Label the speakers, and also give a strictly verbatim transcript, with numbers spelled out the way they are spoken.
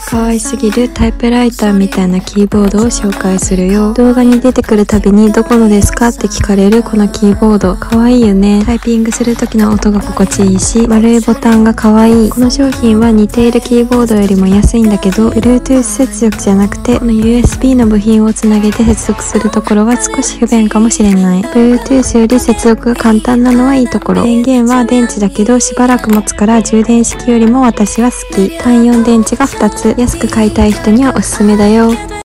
Speaker 1: 可愛すぎるタイプライターみたいなキーボードを紹介するよ。動画に出てくるたびにどこのですかって聞かれるこのキーボード。可愛いよね。タイピングする時の音が心地いいし、丸いボタンが可愛い。この商品は似ているキーボードよりも安いんだけど、Bluetooth 接続じゃなくて、この ユーエスビー の部品をつなげて接続するところは少し不便かもしれない。Bluetooth より接続が簡単なのはいいところ。電源は電池だけどしばらく持つから充電式よりも私は好き。単よん電池がふたつ。安く買いたい人にはおすすめだよ。